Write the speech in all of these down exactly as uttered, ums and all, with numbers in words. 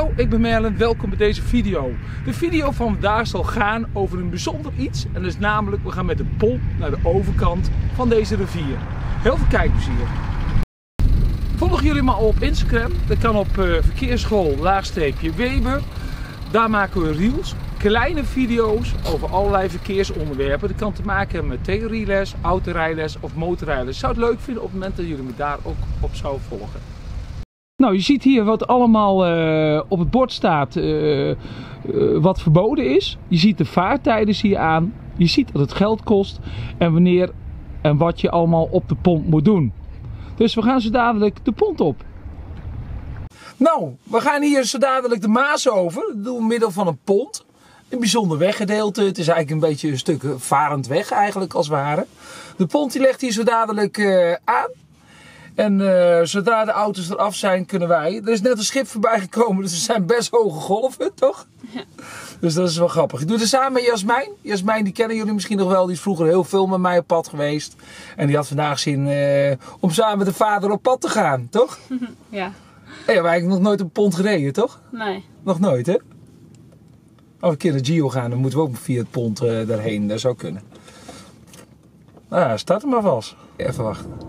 Hallo, ik ben Merlin, welkom bij deze video. De video van vandaag zal gaan over een bijzonder iets. En dat is namelijk, we gaan met de pomp naar de overkant van deze rivier. Heel veel kijkplezier. Volg jullie maar op Instagram. Dat kan op uh, verkeersschool laagstreepje Weber. Daar maken we reels, kleine video's over allerlei verkeersonderwerpen. Dat kan te maken hebben met theorieles, autorijles of motorrijles. Ik zou het leuk vinden op het moment dat jullie me daar ook op zouden volgen. Nou, je ziet hier wat allemaal uh, op het bord staat uh, uh, wat verboden is. Je ziet de vaartijden zie je aan. Je ziet dat het geld kost en wanneer en wat je allemaal op de pomp moet doen. Dus we gaan zo dadelijk de pont op. Nou, we gaan hier zo dadelijk de Maas over. Dat doen we middel van een pont. Een bijzonder weggedeelte. Het is eigenlijk een beetje een stuk varend weg eigenlijk als het ware. De pont die legt hier zo dadelijk uh, aan. En uh, zodra de auto's eraf zijn, kunnen wij. Er is net een schip voorbij gekomen, dus er zijn best hoge golven, toch? Ja. Dus dat is wel grappig. Ik doe het samen met Jasmijn. Jasmijn, die kennen jullie misschien nog wel. Die is vroeger heel veel met mij op pad geweest. En die had vandaag zin uh, om samen met de vader op pad te gaan, toch? Ja. Hey, we hebben eigenlijk nog nooit op een pont gereden, toch? Nee. Nog nooit, hè? Als we een keer naar Gio gaan, dan moeten we ook via het pont uh, daarheen. Dat zou kunnen. Nou, start hem maar vast. Even wachten.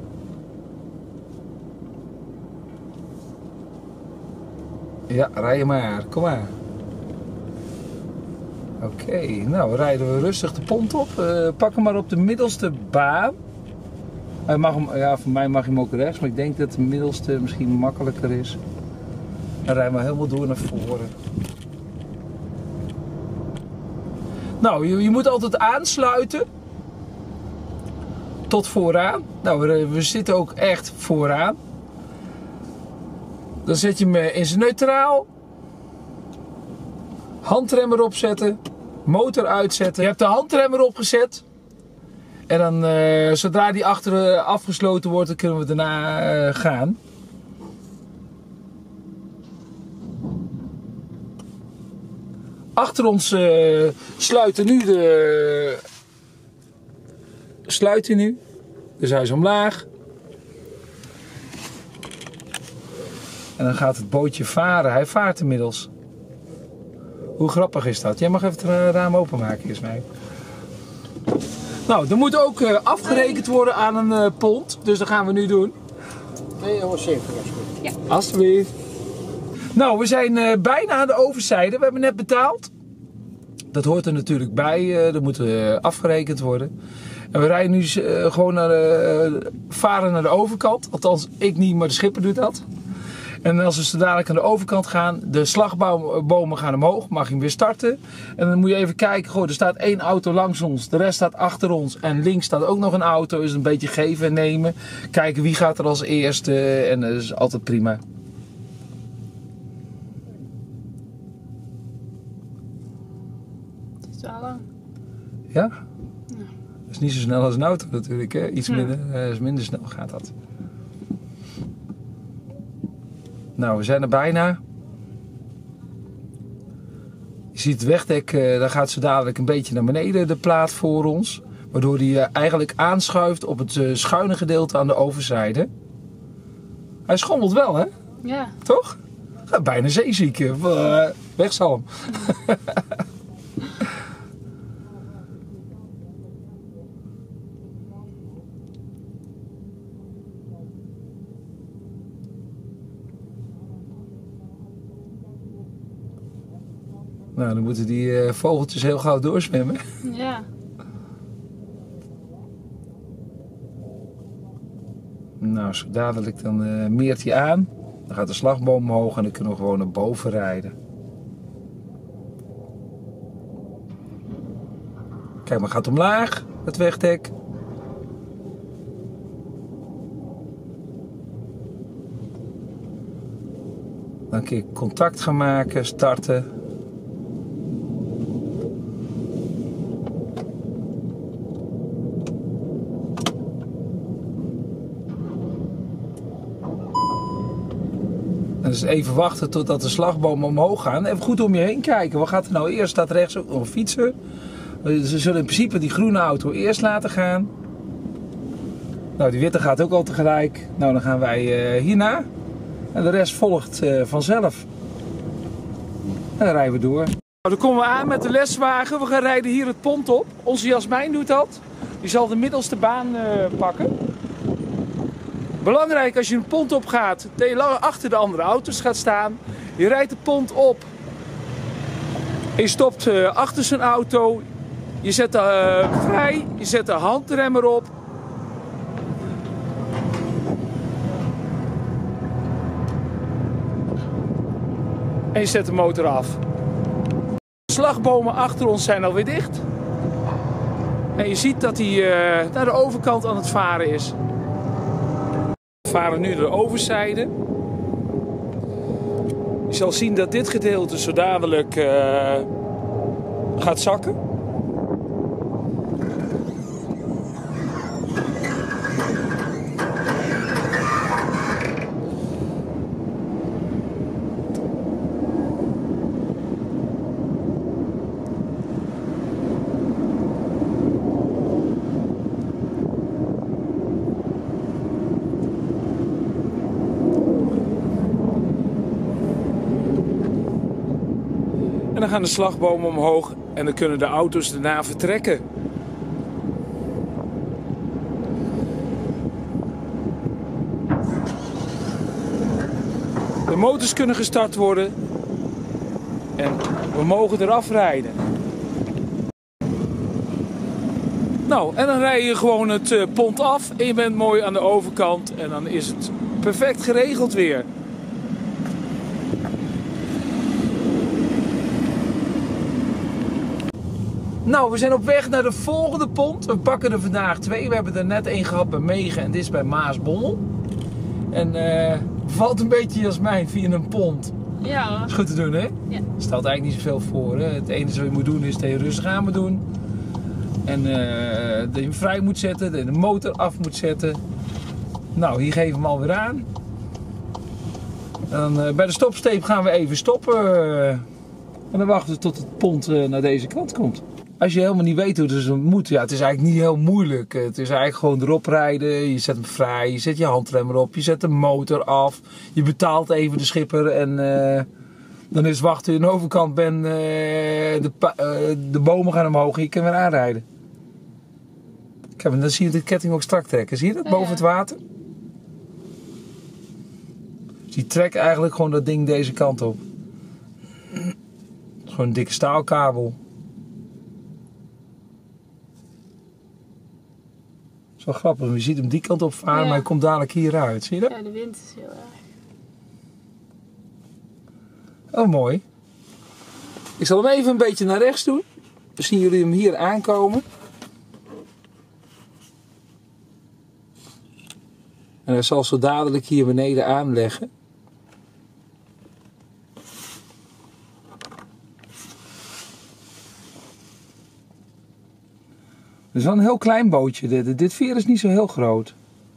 Ja, rij je maar. Kom maar. Oké, okay, nou rijden we rustig de pont op. Uh, pak hem maar op de middelste baan. Hij mag hem, ja, voor mij mag hij hem ook rechts, maar ik denk dat de middelste misschien makkelijker is. Dan rijden we helemaal door naar voren. Nou, je, je moet altijd aansluiten. Tot vooraan. Nou, we, we zitten ook echt vooraan. Dan zet je hem in zijn neutraal. Handrem erop zetten. Motor uitzetten. Je hebt de handrem erop gezet. En dan, uh, zodra die achter uh, afgesloten wordt, dan kunnen we daarna uh, gaan. Achter ons uh, sluiten nu de... Sluit hij nu. Dus hij is omlaag. En dan gaat het bootje varen. Hij vaart inmiddels. Hoe grappig is dat? Jij mag even het raam openmaken eerst mij. Nou, er moet ook uh, afgerekend worden aan een uh, pont. Dus dat gaan we nu doen. Nee, dat was zeker. Ja. Alsjeblieft. Nou, we zijn uh, bijna aan de overzijde. We hebben net betaald. Dat hoort er natuurlijk bij. Uh, dat moet uh, afgerekend worden. En we rijden nu uh, gewoon naar de, uh, varen naar de overkant. Althans, ik niet, maar de schipper doet dat. En als we zo dadelijk aan de overkant gaan, de slagbomen gaan omhoog, mag je hem weer starten. En dan moet je even kijken, goh, er staat één auto langs ons, de rest staat achter ons en links staat ook nog een auto. Dus een beetje geven en nemen. Kijken wie gaat er als eerste en dat is altijd prima. Het is wel lang. Ja? Ja. Dat is niet zo snel als een auto natuurlijk, hè? Iets minder, uh, minder snel gaat dat. Nou, we zijn er bijna. Je ziet het wegdek, uh, daar gaat zo dadelijk een beetje naar beneden de plaat voor ons. Waardoor hij uh, eigenlijk aanschuift op het uh, schuine gedeelte aan de overzijde. Hij schommelt wel, hè? Ja. Toch? Ja, bijna zeeziek. Uh, wegzalm. Nou, dan moeten die uh, vogeltjes heel gauw doorzwemmen. Ja. Nou, zo dadelijk dan uh, meert hij aan. Dan gaat de slagboom omhoog en dan kunnen we gewoon naar boven rijden. Kijk, maar gaat omlaag, het wegdek. Dan kun je contact gaan maken, starten. Dus even wachten totdat de slagbomen omhoog gaan. Even goed om je heen kijken. Wat gaat er nou eerst? Staat rechts ook nog een fietser. Ze zullen in principe die groene auto eerst laten gaan. Nou, die witte gaat ook al tegelijk. Nou, dan gaan wij uh, hierna. En de rest volgt uh, vanzelf. En dan rijden we door. Nou, dan komen we aan met de leswagen. We gaan rijden hier het pont op. Onze Jasmijn doet dat. Die zal de middelste baan uh, pakken. Belangrijk als je een pont op gaat, dat je langer achter de andere auto's gaat staan. Je rijdt de pont op. En je stopt uh, achter zijn auto. Je zet de, uh, vrij. Je zet de handrem erop. En je zet de motor af. De slagbomen achter ons zijn alweer dicht. En je ziet dat hij uh, naar de overkant aan het varen is. We varen nu de overzijde. Je zal zien dat dit gedeelte zo dadelijk uh, gaat zakken. En dan gaan de slagbomen omhoog en dan kunnen de auto's daarna vertrekken. De motors kunnen gestart worden en we mogen eraf rijden. Nou, en dan rij je gewoon het uh, pont af en je bent mooi aan de overkant en dan is het perfect geregeld weer. Nou, we zijn op weg naar de volgende pont. We pakken er vandaag twee. We hebben er net één gehad bij Megen en dit is bij Maasbommel. En uh, valt een beetje Jasmijn via een pont. Ja. Is goed te doen, hè? Ja. Stelt eigenlijk niet zoveel voor. Hè? Het enige wat je moet doen is dat je rustig aan moet doen. En uh, dat je hem vrij moet zetten, dat je de motor af moet zetten. Nou, hier geven we hem alweer aan. En dan, uh, bij de stopsteep gaan we even stoppen. Uh, en dan wachten we tot het pont uh, naar deze kant komt. Als je helemaal niet weet hoe het dus moet, ja, het is eigenlijk niet heel moeilijk. Het is eigenlijk gewoon erop rijden, je zet hem vrij, je zet je handrem erop, je zet de motor af. Je betaalt even de schipper en uh, dan is het wachten je aan de overkant bent, uh, de, uh, de bomen gaan omhoog en je kan weer aanrijden. Kijk, dan zie je de ketting ook strak trekken. Zie je dat boven ja, ja. het water? Dus die trekt eigenlijk gewoon dat ding deze kant op. Gewoon een dikke staalkabel. Wel grappig, je ziet hem die kant op varen, ja. maar hij komt dadelijk hieruit. Zie je dat? Ja, de wind is heel erg. Oh, mooi. Ik zal hem even een beetje naar rechts doen. Dan zien jullie hem hier aankomen. En hij zal zo dadelijk hier beneden aanleggen. Het is wel een heel klein bootje. Dit, dit veer is niet zo heel groot.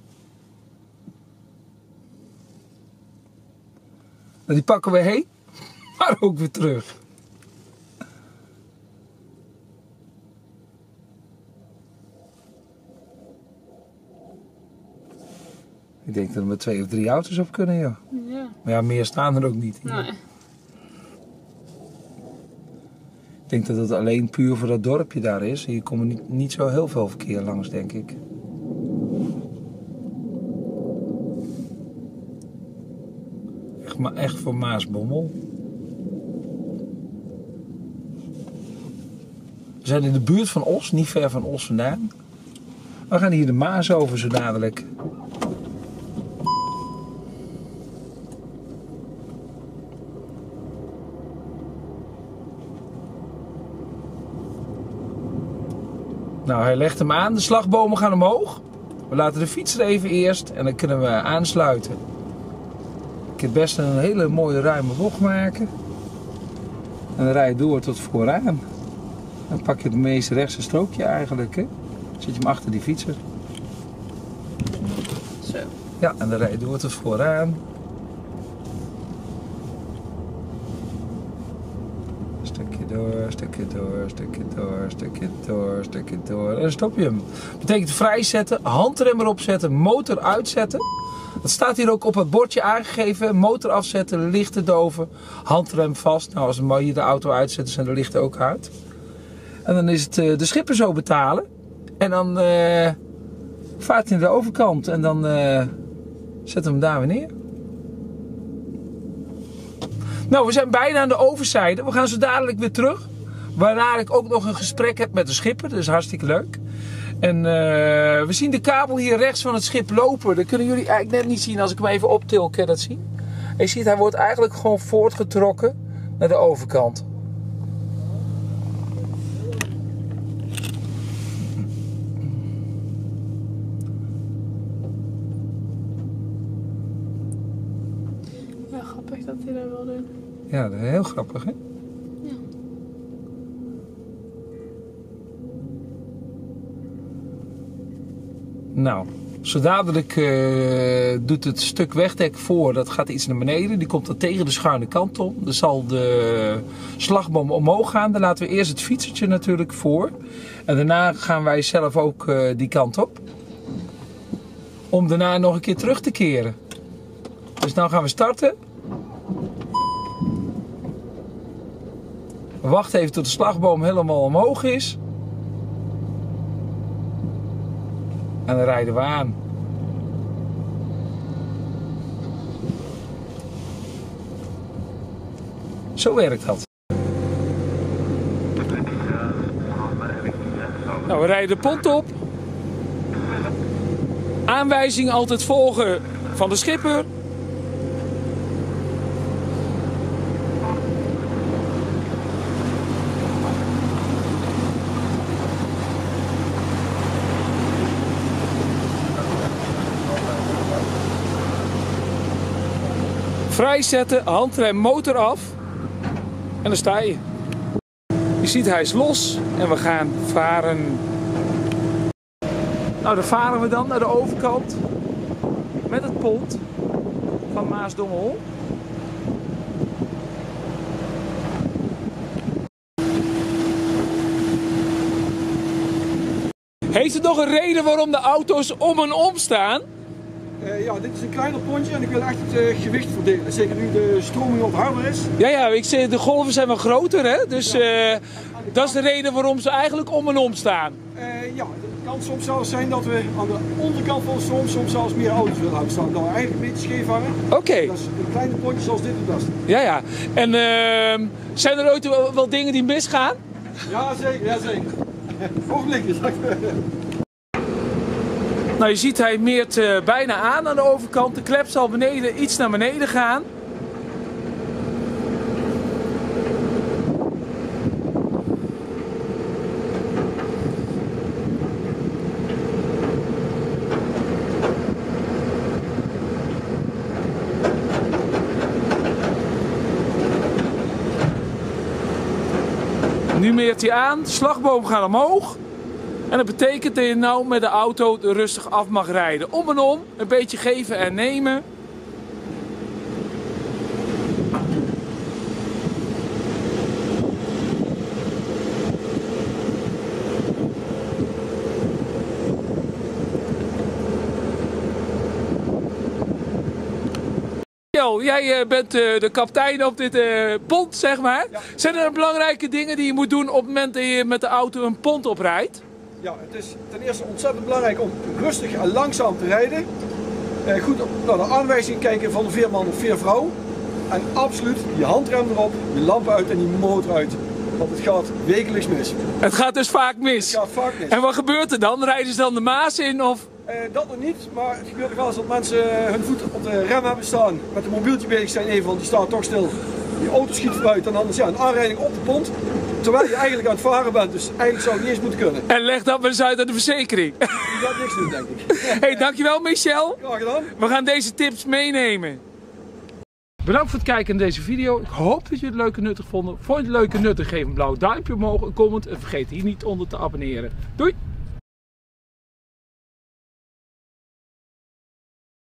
Die pakken we heen, maar ook weer terug. Ik denk dat er maar twee of drie auto's op kunnen, joh. Ja. Maar ja, meer staan er ook niet. Hier. Nee. Ik denk dat het alleen puur voor dat dorpje daar is. Hier komt niet, niet zo heel veel verkeer langs, denk ik. Echt, maar echt voor Maasbommel. We zijn in de buurt van Os, niet ver van Os vandaan. We gaan hier de Maas over zo dadelijk. Nou, hij legt hem aan, de slagbomen gaan omhoog. We laten de fiets er even eerst en dan kunnen we aansluiten. Ik heb best een hele mooie ruime bocht maken. En dan rij je door tot vooraan. Dan pak je het meest rechtse strookje eigenlijk. Hè? Dan zet je hem achter die fietser. Zo. Ja, en dan rij je door tot vooraan. Stukje door, stukje door, stukje door, stukje door, stukje door. En dan stop je hem. Betekent vrijzetten, handrem erop zetten, motor uitzetten. Dat staat hier ook op het bordje aangegeven. Motor afzetten, lichten doven, handrem vast. Nou, als we hier de auto uitzetten, zijn de lichten ook uit. En dan is het uh, de schipper zo betalen. En dan uh, vaart hij naar de overkant en dan uh, zetten we hem daar weer neer. Nou, we zijn bijna aan de overzijde. We gaan zo dadelijk weer terug. Waarna ik ook nog een gesprek heb met de schipper. Dat is hartstikke leuk. En uh, we zien de kabel hier rechts van het schip lopen. Dat kunnen jullie eigenlijk net niet zien als ik hem even optil. Kan je dat zien? En je ziet, hij wordt eigenlijk gewoon voortgetrokken naar de overkant. Ja, grappig dat hij dat wil doen. Ja, dat is heel grappig, hè? Ja. Nou, zo dadelijk uh, doet het stuk wegdek voor, dat gaat iets naar beneden. Die komt dan tegen de schuine kant om. Dan zal de slagboom omhoog gaan. Dan laten we eerst het fietsertje natuurlijk voor. En daarna gaan wij zelf ook uh, die kant op. Om daarna nog een keer terug te keren. Dus nou gaan we starten. We wachten even tot de slagboom helemaal omhoog is. En dan rijden we aan. Zo werkt dat. Nou, we rijden de pont op. Aanwijzingen altijd volgen van de schipper. Vrijzetten, handrem, motor af. En dan sta je. Je ziet, hij is los en we gaan varen. Nou, dan varen we dan naar de overkant. Met het pont van Maasdonghol. Heeft het nog een reden waarom de auto's om en om staan? Uh, ja, dit is een kleiner pontje en ik wil echt het uh, gewicht verdelen. Zeker nu de stroming wat harder is. Ja, ja, ik zeg, de golven zijn wel groter, hè? Dus uh, dat is de reden waarom ze eigenlijk om en om staan. Uh, ja, het kan soms zelfs zijn dat we aan de onderkant van de stroom soms zelfs meer auto's willen hebben staan. Dan we eigenlijk een beetje scheef hangen. Oké. Okay. Dat is een kleine pontje zoals dit het beste. Ja, ja. En uh, zijn er ooit wel, wel dingen die misgaan? Ja, zeker. Ja, zeker. Ogenblikjes. Nou, je ziet hij meert uh, bijna aan aan de overkant. De klep zal beneden iets naar beneden gaan. Nu meert hij aan, de slagboom gaat omhoog. En dat betekent dat je nou met de auto rustig af mag rijden. Om en om, een beetje geven en nemen. Jo, jij bent de kapitein op dit pont, zeg maar. Ja. Zijn er belangrijke dingen die je moet doen op het moment dat je met de auto een pont oprijdt? Ja, het is ten eerste ontzettend belangrijk om rustig en langzaam te rijden. Eh, goed naar de aanwijzingen kijken van de veerman of veervrouw. En absoluut je handrem erop, je lampen uit en die motor uit. Want het gaat wekelijks mis. Het gaat dus vaak mis? Het gaat vaak mis. En wat gebeurt er dan? Rijden ze dan de Maas in? Of? Eh, dat nog niet, maar het gebeurt wel eens dat mensen hun voet op de rem hebben staan. Met een mobieltje bezig zijn, een van die staat toch stil. Die auto schiet vooruit en dan is ja, een aanrijding op de pont. Terwijl je eigenlijk aan het varen bent, dus eigenlijk zou het niet eens moeten kunnen. En leg dat maar eens uit aan de verzekering. Die gaat niks doen, denk ik. Hey, dankjewel Michel. Graag gedaan. We gaan deze tips meenemen. Bedankt voor het kijken naar deze video. Ik hoop dat je het leuk en nuttig vonden. Vond je het leuk en nuttig? Geef een blauw duimpje omhoog, een comment en vergeet hier niet onder te abonneren. Doei!